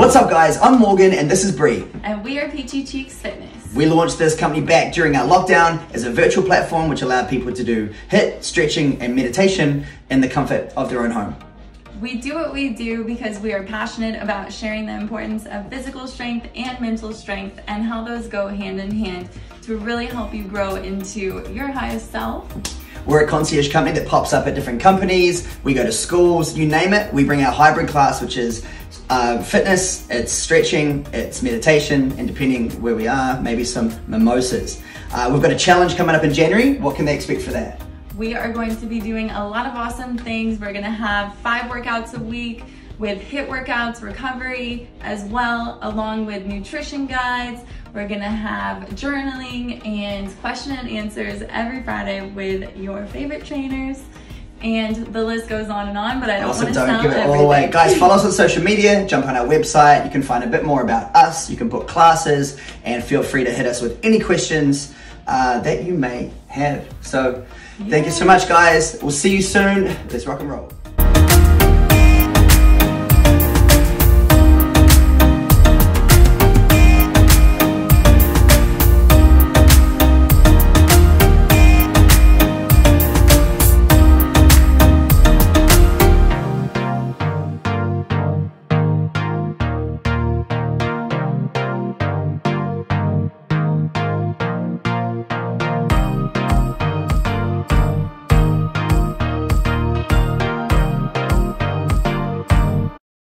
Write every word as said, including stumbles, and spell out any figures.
What's up guys, I'm Morgan and this is Bree. And we are Peachy Cheeks Fitness. We launched this company back during our lockdown as a virtual platform which allowed people to do HIIT, stretching and meditation in the comfort of their own home. We do what we do because we are passionate about sharing the importance of physical strength and mental strength and how those go hand in hand to really help you grow into your highest self. We're a concierge company that pops up at different companies. We go to schools, you name it. We bring our hybrid class, which is uh, fitness, it's stretching, it's meditation, and depending where we are, maybe some mimosas. Uh, we've got a challenge coming up in January. What can they expect for that? We are going to be doing a lot of awesome things. We're gonna have five workouts a week with HIIT workouts, recovery as well, along with nutrition guides. We're gonna have journaling and question and answers every Friday with your favorite trainers. And the list goes on and on, but I don't want to don't sound give it everything. all away. Guys, follow us on social media, jump on our website. You can find a bit more about us. You can book classes and feel free to hit us with any questions uh, that you may have. So thank you so much, guys. We'll see you soon. Let's rock and roll.